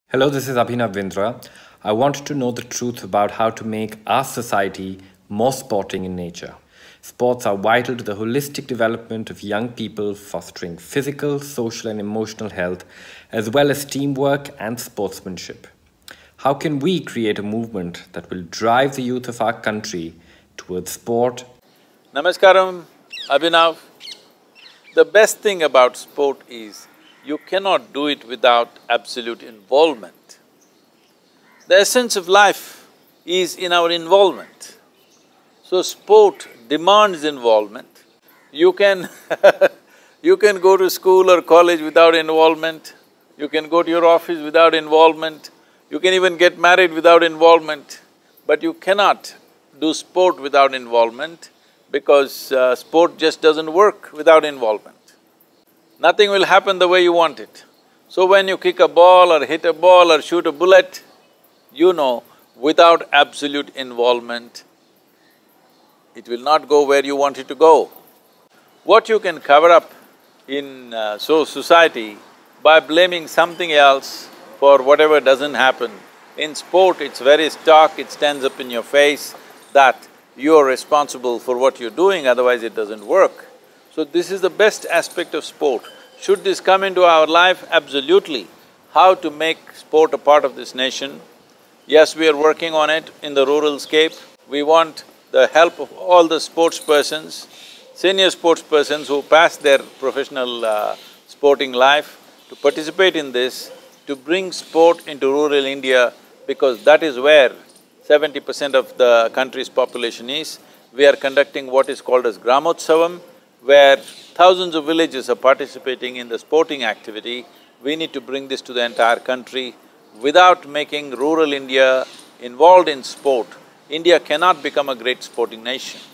Hello, this is Abhinav Bindra. I want to know the truth about how to make our society more sporting in nature. Sports are vital to the holistic development of young people, fostering physical, social, and emotional health, as well as teamwork and sportsmanship. How can we create a movement that will drive the youth of our country towards sport? Namaskaram, Abhinav. The best thing about sport is you cannot do it without absolute involvement. The essence of life is in our involvement. So sport demands involvement. You can you can go to school or college without involvement, you can go to your office without involvement, you can even get married without involvement, but you cannot do sport without involvement because sport just doesn't work without involvement. Nothing will happen the way you want it. So when you kick a ball or hit a ball or shoot a bullet, you know, without absolute involvement, it will not go where you want it to go. What you can cover up in society by blaming something else for whatever doesn't happen, in sport it's very stark, it stands up in your face that you're responsible for what you're doing, otherwise it doesn't work. So this is the best aspect of sport. Should this come into our life? Absolutely. How to make sport a part of this nation? Yes, we are working on it in the rural scape. We want the help of all the sports persons, senior sports persons who pass their professional sporting life to participate in this, to bring sport into rural India because that is where 70% of the country's population is. We are conducting what is called as Gramotsavam, where thousands of villages are participating in the sporting activity. We need to bring this to the entire country. Without making rural India involved in sport, India cannot become a great sporting nation.